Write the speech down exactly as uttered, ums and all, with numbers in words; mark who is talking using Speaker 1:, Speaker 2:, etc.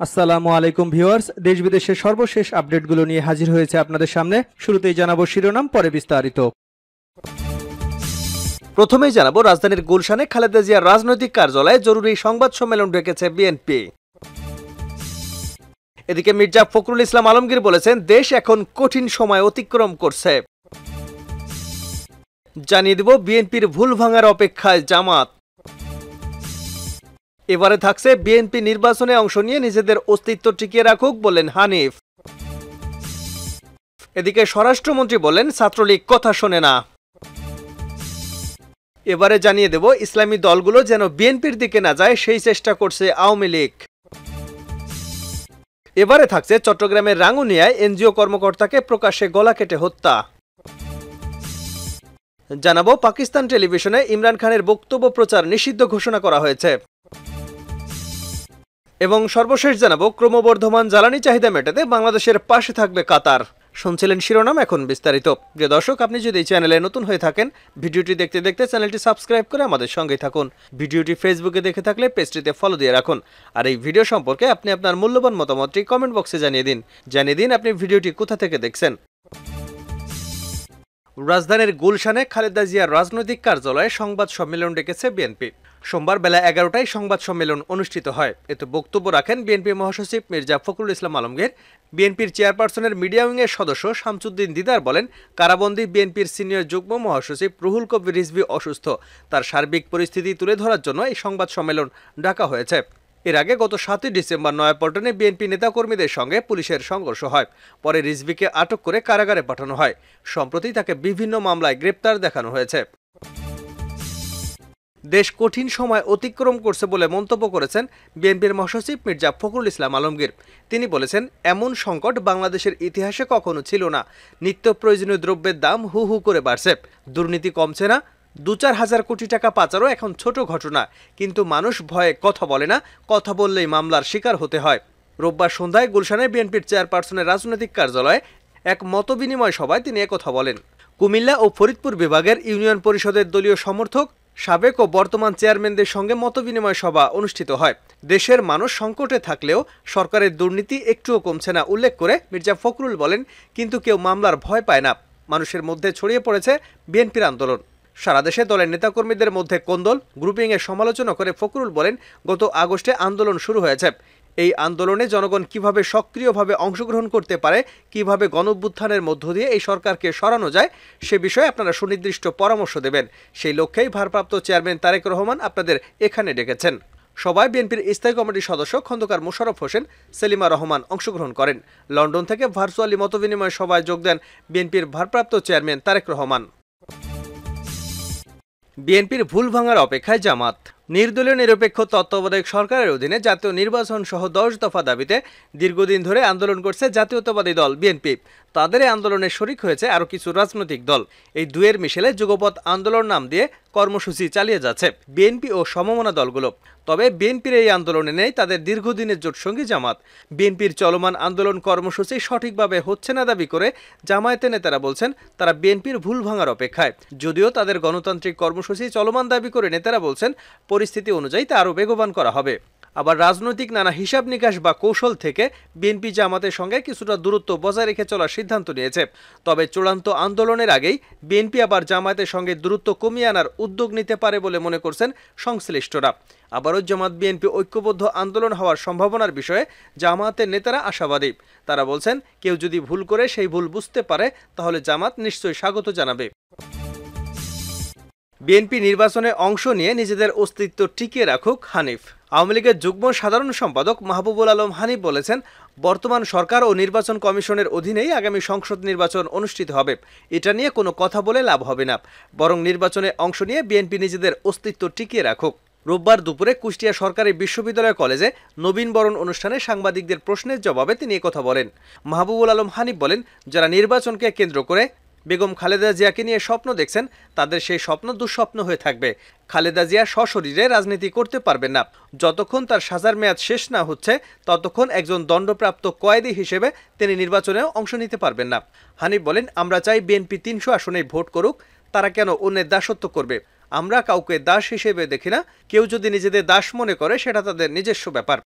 Speaker 1: আসসালামু আলাইকুম ভিউয়ার্স, দেশ বিদেশের সর্বশেষ আপডেটগুলো নিয়ে হাজির হয়েছে আপনাদের সামনে। শুরুতেই জানাবো শিরোনাম, পরে বিস্তারিত। প্রথমেই জানাবো রাজধানীর গুলশানে খালেদা জিয়ার রাজনৈতিক কার্যালয়ে জরুরি সংবাদ সম্মেলন ডেকেছে বিএনপি। এদিকে মির্জা ফখরুল ইসলাম আলমগীর বলেছেন, দেশ এখন কঠিন সময় অতিক্রম করছে। জানিয়ে দেব বিএনপির ভুল ভাঙার অপেক্ষায় জামাত। এবারে থাকছে বিএনপি নির্বাচনে অংশ নিয়ে নিজেদের অস্তিত্ব টিকিয়ে রাখুক বললেন হানিফ। এদিকে স্বরাষ্ট্রমন্ত্রী বলেন, ছাত্রলীগ কথা শোনে না। এবারে জানিয়ে দেব ইসলামী দলগুলো যেন বিএনপির দিকে না যায় সেই চেষ্টা করছে আওয়ামী লীগ। এবারে থাকছে চট্টগ্রামের রাঙ্গুনিয়ায় এনজিও কর্মকর্তাকে প্রকাশ্যে গলা কেটে হত্যা। জানাবো পাকিস্তান টেলিভিশনে ইমরান খানের বক্তব্য প্রচার নিষিদ্ধ ঘোষণা করা হয়েছে। এবং সর্বশেষ জানাবো ক্রমবর্ধমান জ্বালানি চাহিদা মেটাতে বাংলাদেশের পাশে থাকবে কাতার। শুনছিলেন শিরোনাম, এখন বিস্তারিত। প্রিয় দর্শক, আপনি যদি এই চ্যানেলে নতুন হয়ে থাকেন, ভিডিওটি দেখতে দেখতে চ্যানেলটি সাবস্ক্রাইব করে আমাদের সঙ্গেই থাকুন। ভিডিওটি ফেসবুকে দেখে থাকলে পেজটিতে ফলো দিয়ে রাখুন। আর এই ভিডিও সম্পর্কে আপনি আপনার মূল্যবান মতামতটি কমেন্ট বক্সে জানিয়ে দিন। জানিয়ে দিন আপনি ভিডিওটি কোথা থেকে দেখছেন। রাজধানীর গুলশানে খালেদা জিয়ার রাজনৈতিক কার্যালয়ে সংবাদ সম্মেলন ডেকেছে বিএনপি। সোমবার বেলা এগারোটায় সংবাদ সম্মেলন অনুষ্ঠিত হয়। এতে বক্তব্য রাখেন বিএনপি মহাসচিব মির্জা ফখরুল ইসলাম আলমগীর। বিএনপির চেয়ারপারসনের মিডিয়া উইংয়ের সদস্য শামসুদ্দিন দিদার বলেন, কারাবন্দী বিএনপির সিনিয়র যুগ্ম মহাসচিব রুহুল কবির রিজভী অসুস্থ। তার সার্বিক পরিস্থিতি তুলে ধরার জন্য এই সংবাদ সম্মেলন ডাকা হয়েছে। এর আগে গত সাতই ডিসেম্বর নয়াপল্টনে বিএনপি নেতাকর্মীদের সঙ্গে পুলিশের সংঘর্ষ হয়। পরে রিজভীকে আটক করে কারাগারে পাঠানো হয়। সম্প্রতি তাকে বিভিন্ন মামলায় গ্রেপ্তার দেখানো হয়েছে। দেশ কঠিন সময় অতিক্রম করছে বলে মন্তব্য করেছেন বিএনপির মহাসচিব মির্জা ফখরুল ইসলাম আলমগীর। তিনি বলেছেন, এমন সংকট বাংলাদেশের ইতিহাসে কখনো ছিল না। নিত্য প্রয়োজনীয় দ্রব্যের দাম হু হু করে বাড়ছে, দুর্নীতি কমছে না, দু চার হাজার কোটি টাকা পাচারও এখন ছোট ঘটনা। কিন্তু মানুষ ভয়ে কথা বলে না, কথা বললেই মামলার শিকার হতে হয়। রোববার সন্ধ্যায় গুলশানে বিএনপির চেয়ারপারসনের রাজনৈতিক কার্যালয়ে এক মতবিনিময় সভায় তিনি একথা বলেন। কুমিল্লা ও ফরিদপুর বিভাগের ইউনিয়ন পরিষদের দলীয় সমর্থক, সাবেক ও বর্তমান চেয়ারম্যানদের সঙ্গে মতবিনিময় সভা অনুষ্ঠিত হয়। দেশের মানুষ সংকটে থাকলেও সরকারের দুর্নীতি একটুও কমছে না উল্লেখ করে মির্জা ফখরুল বলেন, কিন্তু কেউ মামলার ভয় পায় না। মানুষের মধ্যে ছড়িয়ে পড়েছে বিএনপির আন্দোলন। সারা দেশে দলের নেতাকর্মীদের মধ্যে কোন্দল, গ্রুপিংয়ের সমালোচনা করে ফখরুল বলেন, গত আগস্টে আন্দোলন শুরু হয়েছে। এই আন্দোলনে জনগণ কিভাবে সক্রিয়ভাবে অংশগ্রহণ করতে পারে, কিভাবে গণঅভ্যুত্থানের মধ্য দিয়ে এই সরকারকে সরানো যায়, সে বিষয়ে আপনারা সুনির্দিষ্ট পরামর্শ দেবেন। সেই লক্ষ্যেই ভারপ্রাপ্ত চেয়ারম্যান তারেক রহমান আপনাদের এখানে ডেকেছেন। সভায় বিএনপির স্থায়ী কমিটির সদস্য খন্দকার মোশাররফ হোসেন, সেলিমা রহমান অংশগ্রহণ করেন। লন্ডন থেকে ভার্চুয়ালি মতবিনিময় সভায় যোগ দেন বিএনপির ভারপ্রাপ্ত চেয়ারম্যান তারেক রহমান। বিএনপির ভুল ভাঙার অপেক্ষায় জামাত। নির্দলীয় নিরপেক্ষ তত্ত্বাবধায়ক সরকারের অধীনে জাতীয় নির্বাচন সহ দশ দফা দাবিতে দীর্ঘদিন ধরে আন্দোলন করছে জাতীয়তাবাদী দল বিএনপি। তাদের এই আন্দোলনে শরিক হয়েছে আরও কিছু রাজনৈতিক দল। এই দুয়ের মিশেলে যুগপৎ আন্দোলন নাম দিয়ে কর্মসূচি চালিয়ে যাচ্ছে বিএনপি ও সমমনা দলগুলো। তবে বিএনপির এই আন্দোলনে নেই তাদের দীর্ঘদিনের জোটসঙ্গী জামাত। বিএনপির চলমান আন্দোলন কর্মসূচি সঠিকভাবে হচ্ছে না দাবি করে জামায়াতের নেতারা বলছেন, তারা বিএনপির ভুল ভাঙার অপেক্ষায়। যদিও তাদের গণতান্ত্রিক কর্মসূচি চলমান দাবি করে নেতারা বলছেন, পরিস্থিতি অনুযায়ী তা আরও বেগবান করা হবে। আবার রাজনৈতিক নানা হিসাব নিকাশ বা কৌশল থেকে বিএনপি জামাতের সঙ্গে কিছুটা দূরত্ব বজায় রেখে চলার সিদ্ধান্ত নিয়েছে। তবে চূড়ান্ত আন্দোলনের আগেই বিএনপি আবার জামায়াতের সঙ্গে দূরত্ব কমিয়ে আনার উদ্যোগ নিতে পারে বলে মনে করছেন সংশ্লিষ্টরা। আবারও জামাত বিএনপি ঐক্যবদ্ধ আন্দোলন হওয়ার সম্ভাবনার বিষয়ে জামায়াতের নেতারা আশাবাদী। তারা বলছেন, কেউ যদি ভুল করে সেই ভুল বুঝতে পারে তাহলে জামাত নিশ্চয়ই স্বাগত জানাবে। বিএনপি নির্বাচনে অংশ নিয়ে নিজেদের অস্তিত্ব টিকিয়ে রাখুক হানিফ। আওয়ামী লীগের যুগ্ম সাধারণ সম্পাদক মাহবুবুল আলম হানিফ বলেছেন, বর্তমান সরকার ও নির্বাচন কমিশনের অধীনেই আগামী সংসদ নির্বাচন অনুষ্ঠিত হবে। এটা নিয়ে কোনো কথা বলে লাভ হবে না, বরং নির্বাচনে অংশ নিয়ে বিএনপি নিজেদের অস্তিত্ব টিকিয়ে রাখুক। রোববার দুপুরে কুষ্টিয়া সরকারি বিশ্ববিদ্যালয় কলেজে নবীন বরণ অনুষ্ঠানে সাংবাদিকদের প্রশ্নের জবাবে তিনি একথা বলেন। মাহবুবুল আলম হানিফ বলেন, যারা নির্বাচনকে কেন্দ্র করে বেগম খালেদা জিয়াকে নিয়ে স্বপ্ন দেখছেন, তাদের সেই স্বপ্ন দুঃস্বপ্ন হয়ে থাকবে। খালেদা জিয়া সশরীরে রাজনীতি করতে পারবেন না। যতক্ষণ তার সাজার মেয়াদ শেষ না হচ্ছে, ততক্ষণ একজন দণ্ডপ্রাপ্ত কয়েদি হিসেবে তিনি নির্বাচনেও অংশ নিতে পারবেন না। হানিফ বলেন, আমরা চাই বিএনপি তিনশো আসনেই ভোট করুক। তারা কেন অন্যের দাসত্ব করবে? আমরা কাউকে দাস হিসেবে দেখি না। কেউ যদি নিজেদের দাস মনে করে সেটা তাদের নিজস্ব ব্যাপার।